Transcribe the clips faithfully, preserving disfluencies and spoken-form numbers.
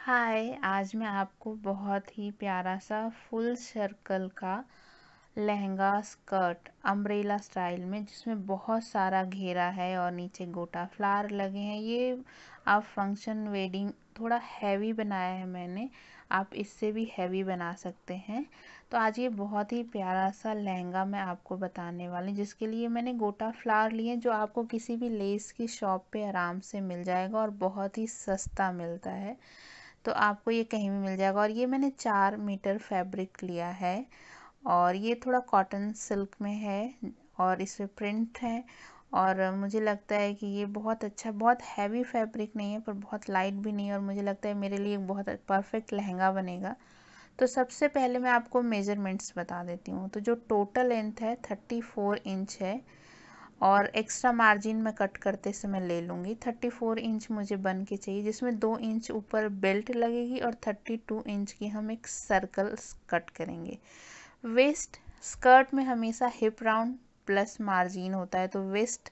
हाय, आज मैं आपको बहुत ही प्यारा सा फुल सर्कल का लहंगा स्कर्ट अम्ब्रेला स्टाइल में, जिसमें बहुत सारा घेरा है और नीचे गोटा फ्लावर लगे हैं। ये आप फंक्शन वेडिंग थोड़ा हैवी बनाया है मैंने, आप इससे भी हैवी बना सकते हैं। तो आज ये बहुत ही प्यारा सा लहंगा मैं आपको बताने वाली हूँ, जिसके लिए मैंने गोटा फ्लावर लिए, जो आपको किसी भी लेस की शॉप पे आराम से मिल जाएगा और बहुत ही सस्ता मिलता है। तो आपको ये कहीं भी मिल जाएगा। और ये मैंने चार मीटर फैब्रिक लिया है और ये थोड़ा कॉटन सिल्क में है और इस पे प्रिंट है। और मुझे लगता है कि ये बहुत अच्छा, बहुत हैवी फैब्रिक नहीं है पर बहुत लाइट भी नहीं है, और मुझे लगता है मेरे लिए बहुत परफेक्ट लहंगा बनेगा। तो सबसे पहले मैं आपको मेजरमेंट्स बता देती हूँ। तो जो टोटल लेंथ है थर्टी फोर इंच है और एक्स्ट्रा मार्जिन में कट करते समय ले लूँगी। थर्टी फोर इंच मुझे बन के चाहिए, जिसमें दो इंच ऊपर बेल्ट लगेगी और थर्टी टू इंच की हम एक सर्कल कट करेंगे। वेस्ट स्कर्ट में हमेशा हिप राउंड प्लस मार्जिन होता है, तो waist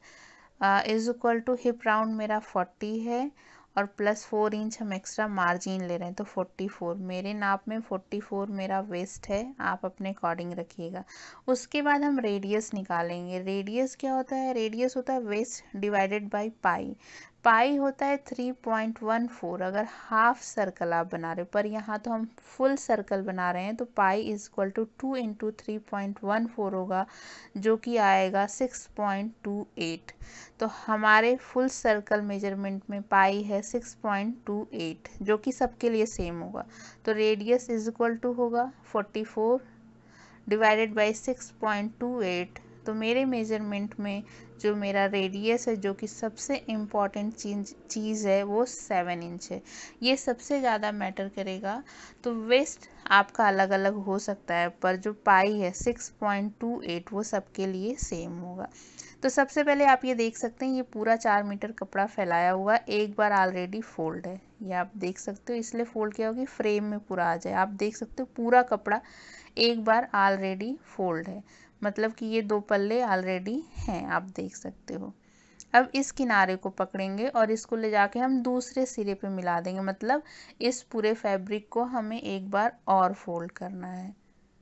is equal to hip round मेरा फोर्टी है और प्लस फोर इंच हम एक्स्ट्रा मार्जिन ले रहे हैं, तो फोर्टी फोर मेरे नाप में फोर्टी फोर मेरा वेस्ट है। आप अपने अकॉर्डिंग रखिएगा। उसके बाद हम रेडियस निकालेंगे। रेडियस क्या होता है? रेडियस होता है waist divided by pi. Pi होता है थ्री पॉइंट वन फोर अगर हाफ सर्कल आप बना रहे हो, पर यहाँ तो हम फुल सर्कल बना रहे हैं, तो pi is equal to two into three point one four होगा, जो कि आएगा सिक्स पॉइंट टू एट। तो हमारे फुल सर्कल मेजरमेंट में पाई है सिक्स पॉइंट टू एट, जो कि सबके लिए सेम होगा। तो रेडियस इज इक्वल टू होगा forty four divided by six point two eight. तो मेरे मेजरमेंट में जो मेरा रेडियस है, जो कि सबसे इम्पॉर्टेंट चीज चीज़ है, वो सेवन इंच है। ये सबसे ज़्यादा मैटर करेगा। तो वेस्ट आपका अलग अलग हो सकता है, पर जो पाई है सिक्स पॉइंट टू एट वो सबके लिए सेम होगा। तो सबसे पहले आप ये देख सकते हैं, ये पूरा चार मीटर कपड़ा फैलाया हुआ एक बार ऑलरेडी फोल्ड है। ये आप देख सकते हो, इसलिए फोल्ड किया होगा फ्रेम में पूरा आ जाए। आप देख सकते हो पूरा कपड़ा एक बार ऑलरेडी फोल्ड है, मतलब कि ये दो पल्ले ऑलरेडी हैं, आप देख सकते हो। अब इस किनारे को पकड़ेंगे और इसको ले जाके हम दूसरे सिरे पे मिला देंगे, मतलब इस पूरे फैब्रिक को हमें एक बार और फोल्ड करना है।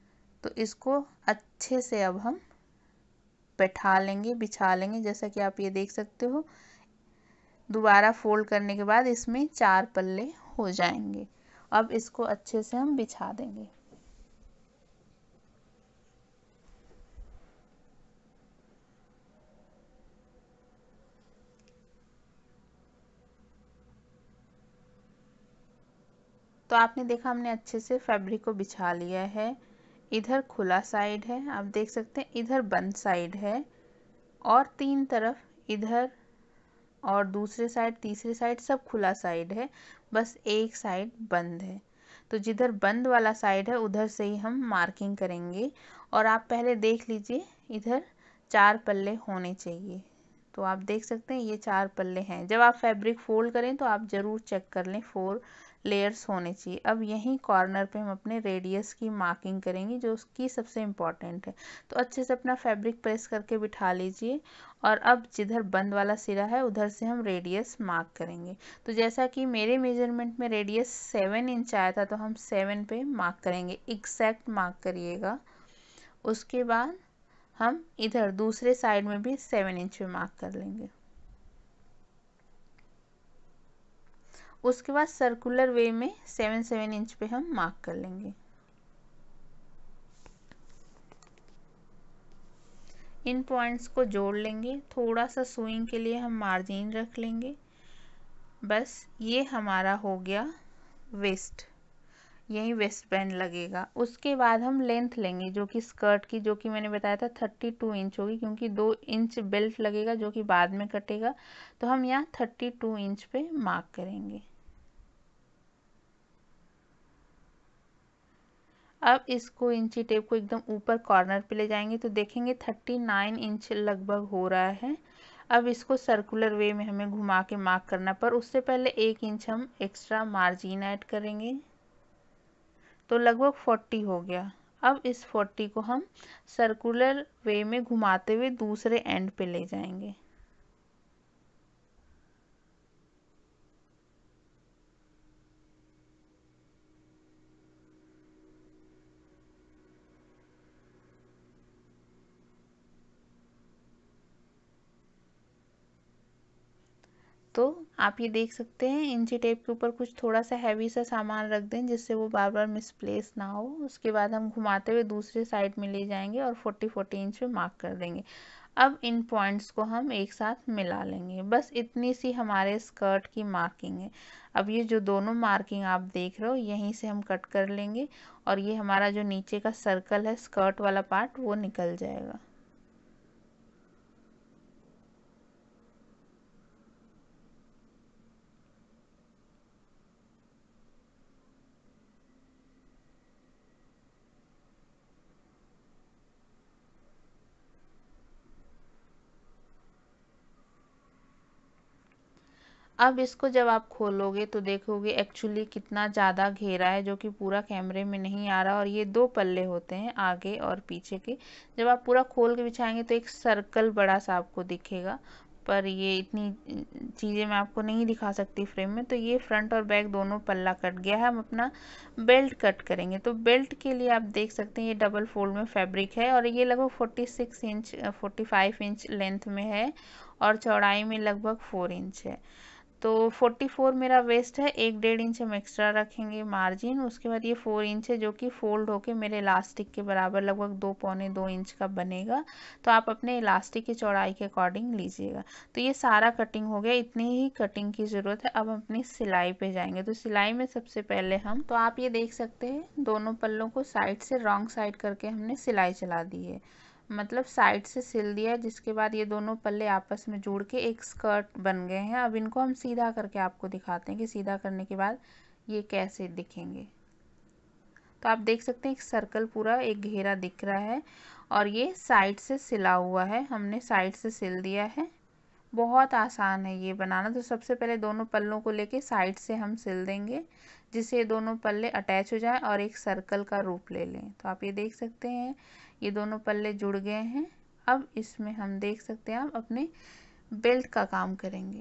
तो इसको अच्छे से अब हम बैठा लेंगे, बिछा लेंगे, जैसा कि आप ये देख सकते हो। दोबारा फोल्ड करने के बाद इसमें चार पल्ले हो जाएंगे। अब इसको अच्छे से हम बिछा देंगे। तो आपने देखा, हमने अच्छे से फैब्रिक को बिछा लिया है। इधर खुला साइड है, आप देख सकते हैं, इधर बंद साइड है, और तीन तरफ इधर और दूसरे साइड तीसरे साइड सब खुला साइड है, बस एक साइड बंद है। तो जिधर बंद वाला साइड है उधर से ही हम मार्किंग करेंगे। और आप पहले देख लीजिए, इधर चार पल्ले होने चाहिए। तो आप देख सकते हैं ये चार पल्ले हैं। जब आप फैब्रिक फोल्ड करें तो आप ज़रूर चेक कर लें, फोर लेयर्स होने चाहिए। अब यहीं कॉर्नर पे हम अपने रेडियस की मार्किंग करेंगे, जो उसकी सबसे इम्पॉर्टेंट है। तो अच्छे से अपना फैब्रिक प्रेस करके बिठा लीजिए, और अब जिधर बंद वाला सिरा है उधर से हम रेडियस मार्क करेंगे। तो जैसा कि मेरे मेजरमेंट में रेडियस सेवन इंच आया था, तो हम सेवन पे मार्क करेंगे, एग्जैक्ट मार्क करिएगा। उसके बाद हम इधर दूसरे साइड में भी सेवन इंच पे मार्क कर लेंगे। उसके बाद सर्कुलर वे में सेवन सेवन इंच पे हम मार्क कर लेंगे। इन पॉइंट्स को जोड़ लेंगे। थोड़ा सा सुइंग के लिए हम मार्जिन रख लेंगे। बस ये हमारा हो गया वेस्ट, यही वेस्ट बैंड लगेगा। उसके बाद हम लेंथ लेंगे, जो कि स्कर्ट की, जो कि मैंने बताया था थर्टी टू इंच होगी, क्योंकि दो इंच बेल्ट लगेगा जो कि बाद में कटेगा। तो हम यहाँ थर्टी टू इंच पे मार्क करेंगे। अब इसको इंची टेप को एकदम ऊपर कॉर्नर पे ले जाएंगे, तो देखेंगे थर्टी नाइन इंच लगभग हो रहा है। अब इसको सर्कुलर वे में हमें घुमा के मार्क करना, पर उससे पहले एक इंच हम एक्स्ट्रा मार्जिन ऐड करेंगे, तो लगभग फोर्टी हो गया। अब इस फोर्टी को हम सर्कुलर वे में घुमाते हुए दूसरे एंड पे ले जाएंगे। तो आप ये देख सकते हैं इंची टेप के ऊपर कुछ थोड़ा सा हैवी सा सामान रख दें जिससे वो बार बार मिसप्लेस ना हो। उसके बाद हम घुमाते हुए दूसरे साइड में ले जाएंगे और फोर्टी फोर्टी इंच पे मार्क कर देंगे। अब इन पॉइंट्स को हम एक साथ मिला लेंगे। बस इतनी सी हमारे स्कर्ट की मार्किंग है। अब ये जो दोनों मार्किंग आप देख रहे हो यहीं से हम कट कर लेंगे और ये हमारा जो नीचे का सर्कल है स्कर्ट वाला पार्ट वो निकल जाएगा। अब इसको जब आप खोलोगे तो देखोगे एक्चुअली कितना ज़्यादा घेरा है जो कि पूरा कैमरे में नहीं आ रहा। और ये दो पल्ले होते हैं आगे और पीछे के। जब आप पूरा खोल के बिछाएंगे तो एक सर्कल बड़ा सा आपको दिखेगा, पर ये इतनी चीज़ें मैं आपको नहीं दिखा सकती फ्रेम में। तो ये फ्रंट और बैक दोनों पल्ला कट गया है। हम अपना बेल्ट कट करेंगे। तो बेल्ट के लिए आप देख सकते हैं ये डबल फोल्ड में फैब्रिक है और ये लगभग forty six inch forty five inch length में है और चौड़ाई में लगभग फोर इंच है। तो फोर्टी फोर मेरा वेस्ट है, एक डेढ़ इंच हम एक्स्ट्रा रखेंगे मार्जिन। उसके बाद ये फोर इंच है जो कि फोल्ड होके मेरे इलास्टिक के बराबर लगभग दो पौने दो इंच का बनेगा। तो आप अपने इलास्टिक की चौड़ाई के अकॉर्डिंग लीजिएगा। तो ये सारा कटिंग हो गया, इतनी ही कटिंग की ज़रूरत है। अब हम अपनी सिलाई पे जाएंगे। तो सिलाई में सबसे पहले हम, तो आप ये देख सकते हैं दोनों पल्लों को साइड से रॉन्ग साइड करके हमने सिलाई चला दी है, मतलब साइड से सिल दिया है। जिसके बाद ये दोनों पल्ले आपस में जुड़ के एक स्कर्ट बन गए हैं। अब इनको हम सीधा करके आपको दिखाते हैं कि सीधा करने के बाद ये कैसे दिखेंगे। तो आप देख सकते हैं एक सर्कल पूरा एक घेरा दिख रहा है और ये साइड से सिला हुआ है, हमने साइड से सिल दिया है। बहुत आसान है ये बनाना। तो सबसे पहले दोनों पल्लों को लेके साइड से हम सिल देंगे जिससे दोनों पल्ले अटैच हो जाएं और एक सर्कल का रूप ले लें। तो आप ये देख सकते हैं ये दोनों पल्ले जुड़ गए हैं। अब इसमें हम देख सकते हैं आप अपने बेल्ट का काम करेंगे।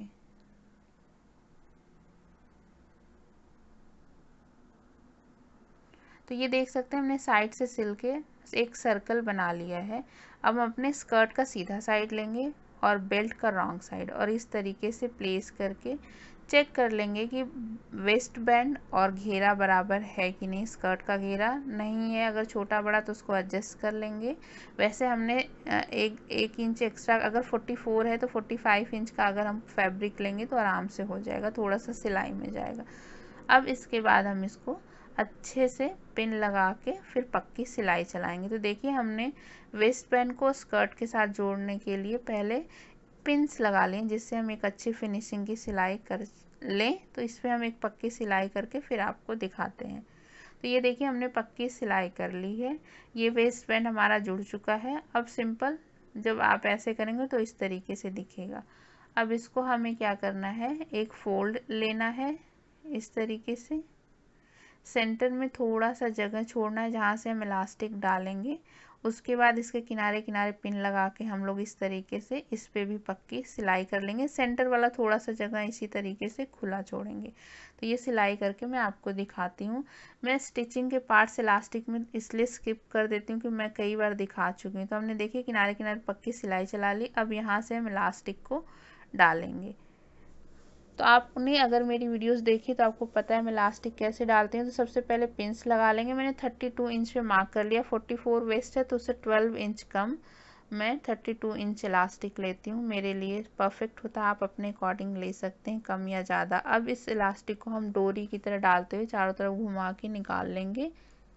तो ये देख सकते हैं हमने साइड से सिल के एक सर्कल बना लिया है। अब हम अपने स्कर्ट का सीधा साइड लेंगे और बेल्ट का रॉन्ग साइड और इस तरीके से प्लेस करके चेक कर लेंगे कि वेस्ट बैंड और घेरा बराबर है कि नहीं। स्कर्ट का घेरा नहीं है, अगर छोटा बड़ा तो उसको एडजस्ट कर लेंगे। वैसे हमने एक एक इंच एक्स्ट्रा, अगर फोर्टी फोर है तो फोर्टी फाइव इंच का अगर हम फैब्रिक लेंगे तो आराम से हो जाएगा, थोड़ा सा सिलाई में जाएगा। अब इसके बाद हम इसको अच्छे से पिन लगा के फिर पक्की सिलाई चलाएंगे। तो देखिए हमने वेस्ट बैंड को स्कर्ट के साथ जोड़ने के लिए पहले पिन्स लगा लें जिससे हम एक अच्छी फिनिशिंग की सिलाई कर लें। तो इस पर हम एक पक्की सिलाई करके फिर आपको दिखाते हैं। तो ये देखिए हमने पक्की सिलाई कर ली है, ये वेस्ट बैंड हमारा जुड़ चुका है। अब सिंपल जब आप ऐसे करेंगे तो इस तरीके से दिखेगा। अब इसको हमें क्या करना है, एक फोल्ड लेना है इस तरीके से। सेंटर में थोड़ा सा जगह छोड़ना है जहाँ से हम इलास्टिक डालेंगे। उसके बाद इसके किनारे किनारे पिन लगा के हम लोग इस तरीके से इस पे भी पक्की सिलाई कर लेंगे। सेंटर वाला थोड़ा सा जगह इसी तरीके से खुला छोड़ेंगे। तो ये सिलाई करके मैं आपको दिखाती हूँ। मैं स्टिचिंग के पार्ट्स इलास्टिक में इसलिए स्किप कर देती हूँ कि मैं कई बार दिखा चुकी हूँ। तो हमने देखिए किनारे किनारे पक्की सिलाई चला ली। अब यहाँ से हम इलास्टिक को डालेंगे। तो आपने अगर मेरी वीडियोस देखी तो आपको पता है मैं इलास्टिक कैसे डालती हूँ। तो सबसे पहले पिंस लगा लेंगे। मैंने थर्टी टू इंच पे मार्क कर लिया, फोर्टी फोर वेस्ट है तो उससे ट्वेल्व इंच कम मैं थर्टी टू इंच इलास्टिक लेती हूँ। मेरे लिए परफेक्ट होता है, आप अपने अकॉर्डिंग ले सकते हैं कम या ज़्यादा। अब इस इलास्टिक को हम डोरी की तरह डालते हुए चारों तरफ घुमा के निकाल लेंगे।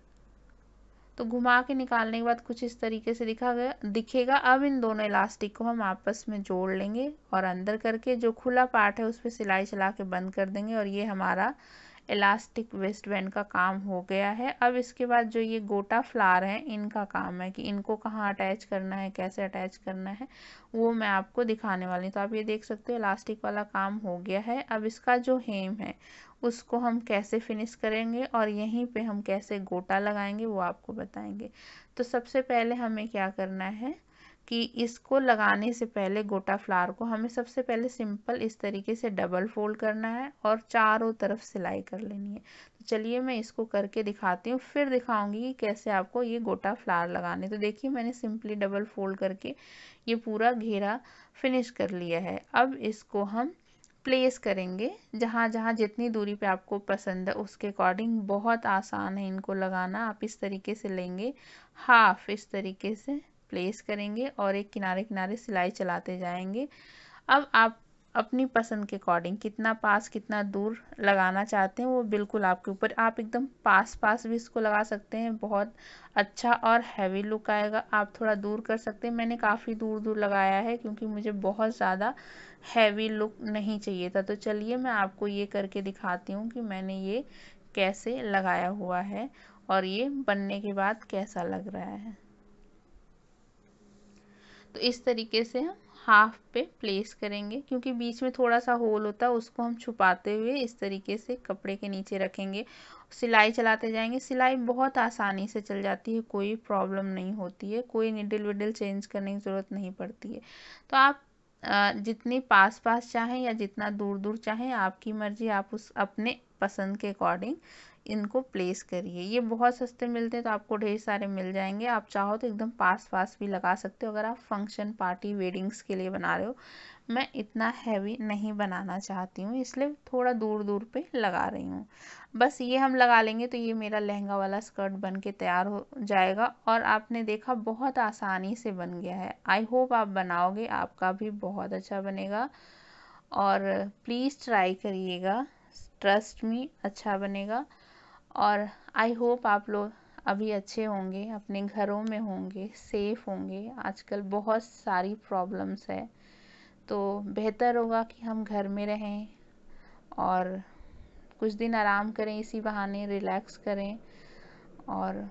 तो घुमा के निकालने के बाद कुछ इस तरीके से दिखा गया दिखेगा। अब इन दोनों इलास्टिक को हम आपस में जोड़ लेंगे और अंदर करके जो खुला पार्ट है उस पर सिलाई चला के बंद कर देंगे और ये हमारा इलास्टिक वेस्ट बैंड का काम हो गया है। अब इसके बाद जो ये गोटा फ्लावर है इनका काम है कि इनको कहाँ अटैच करना है, कैसे अटैच करना है, वो मैं आपको दिखाने वाली हूँ। तो आप ये देख सकते हो इलास्टिक वाला काम हो गया है। अब इसका जो हेम है उसको हम कैसे फिनिश करेंगे और यहीं पे हम कैसे गोटा लगाएंगे वो आपको बताएंगे। तो सबसे पहले हमें क्या करना है कि इसको लगाने से पहले गोटा फ्लावर को हमें सबसे पहले सिंपल इस तरीके से डबल फोल्ड करना है और चारों तरफ सिलाई कर लेनी है। तो चलिए मैं इसको करके दिखाती हूँ, फिर दिखाऊंगी कि कैसे आपको ये गोटा फ्लावर लगाने। तो देखिए मैंने सिंपली डबल फोल्ड करके ये पूरा घेरा फिनिश कर लिया है। अब इसको हम प्लेस करेंगे जहाँ जहाँ जितनी दूरी पे आपको पसंद है उसके अकॉर्डिंग। बहुत आसान है इनको लगाना। आप इस तरीके से लेंगे, हाफ इस तरीके से प्लेस करेंगे और एक किनारे किनारे सिलाई चलाते जाएंगे। अब आप अपनी पसंद के अकॉर्डिंग कितना पास कितना दूर लगाना चाहते हैं वो बिल्कुल आपके ऊपर। आप एकदम पास पास भी इसको लगा सकते हैं, बहुत अच्छा और हैवी लुक आएगा। आप थोड़ा दूर कर सकते हैं। मैंने काफ़ी दूर दूर लगाया है क्योंकि मुझे बहुत ज़्यादा हैवी लुक नहीं चाहिए था। तो चलिए मैं आपको ये करके दिखाती हूँ कि मैंने ये कैसे लगाया हुआ है और ये बनने के बाद कैसा लग रहा है। तो इस तरीके से हम हाफ पे प्लेस करेंगे, क्योंकि बीच में थोड़ा सा होल होता है उसको हम छुपाते हुए इस तरीके से कपड़े के नीचे रखेंगे। सिलाई चलाते जाएंगे। सिलाई बहुत आसानी से चल जाती है, कोई प्रॉब्लम नहीं होती है, कोई निडल विडल चेंज करने की ज़रूरत नहीं पड़ती है। तो आप अ, जितनी पास पास चाहें या जितना दूर दूर चाहें आपकी मर्जी, आप उस अपने पसंद के अकॉर्डिंग इनको प्लेस करिए। ये बहुत सस्ते मिलते हैं तो आपको ढेर सारे मिल जाएंगे। आप चाहो तो एकदम पास पास भी लगा सकते हो अगर आप फंक्शन पार्टी वेडिंग्स के लिए बना रहे हो। मैं इतना हैवी नहीं बनाना चाहती हूँ इसलिए थोड़ा दूर दूर पे लगा रही हूँ। बस ये हम लगा लेंगे तो ये मेरा लहंगा वाला स्कर्ट बन के तैयार हो जाएगा। और आपने देखा बहुत आसानी से बन गया है। आई होप आप बनाओगे, आपका भी बहुत अच्छा बनेगा और प्लीज़ ट्राई करिएगा। ट्रस्ट मी, अच्छा बनेगा। और आई होप आप लोग अभी अच्छे होंगे, अपने घरों में होंगे, सेफ होंगे। आजकल बहुत सारी प्रॉब्लम्स है तो बेहतर होगा कि हम घर में रहें और कुछ दिन आराम करें, इसी बहाने रिलैक्स करें। और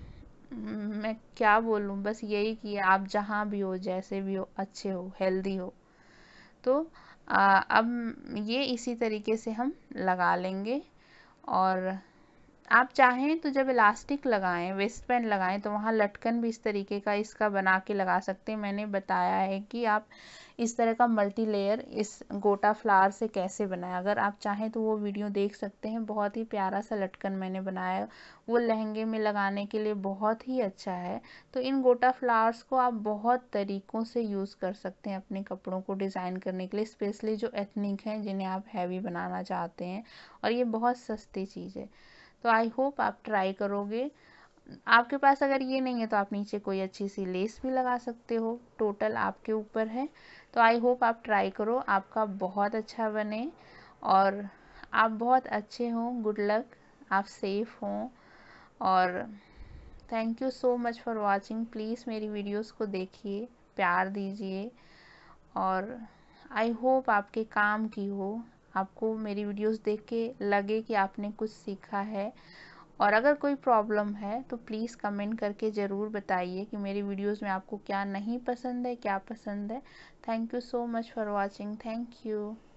मैं क्या बोलूँ, बस यही कि आप जहाँ भी हो, जैसे भी हो, अच्छे हो, हेल्दी हो। तो आ, अब ये इसी तरीके से हम लगा लेंगे। और आप चाहें तो जब इलास्टिक लगाएं, वेस्ट बैंड लगाएं, तो वहाँ लटकन भी इस तरीके का इसका बना के लगा सकते हैं। मैंने बताया है कि आप इस तरह का मल्टी लेयर इस गोटा फ्लावर से कैसे बनाएं। अगर आप चाहें तो वो वीडियो देख सकते हैं। बहुत ही प्यारा सा लटकन मैंने बनाया, वो लहंगे में लगाने के लिए बहुत ही अच्छा है। तो इन गोटा फ्लावर्स को आप बहुत तरीक़ों से यूज़ कर सकते हैं अपने कपड़ों को डिज़ाइन करने के लिए, स्पेशली जो एथनिक हैं जिन्हें आप हैवी बनाना चाहते हैं। और ये बहुत सस्ती चीज़ है। तो आई होप आप ट्राई करोगे। आपके पास अगर ये नहीं है तो आप नीचे कोई अच्छी सी लेस भी लगा सकते हो, टोटल आपके ऊपर है। तो आई होप आप ट्राई करो, आपका बहुत अच्छा बने और आप बहुत अच्छे हों। गुड लक, आप सेफ हों। और thank you so much for watching. Please मेरी वीडियोस को देखिए, प्यार दीजिए और आई होप आपके काम की हो। आपको मेरी वीडियोस देख के लगे कि आपने कुछ सीखा है। और अगर कोई प्रॉब्लम है तो प्लीज़ कमेंट करके ज़रूर बताइए कि मेरी वीडियोस में आपको क्या नहीं पसंद है, क्या पसंद है। Thank you so much for watching. Thank you.